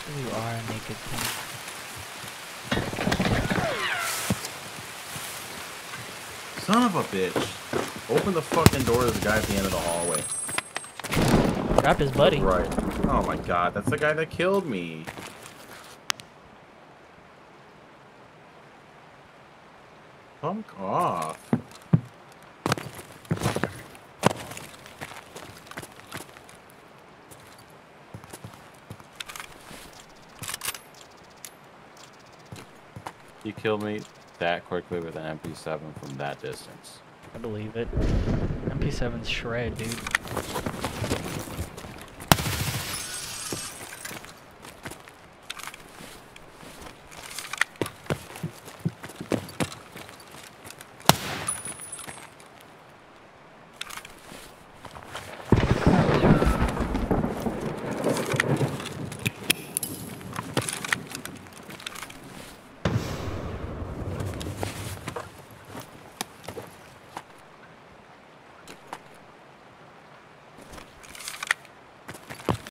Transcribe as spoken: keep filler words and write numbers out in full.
You are a naked thing. Son of a bitch. Open the fucking door to the guy at the end of the hallway. Grab his buddy. Right. Oh my god, that's the guy that killed me. Fuck off. He killed me that quickly with an M P seven from that distance. I believe it. M P seven's shred, dude.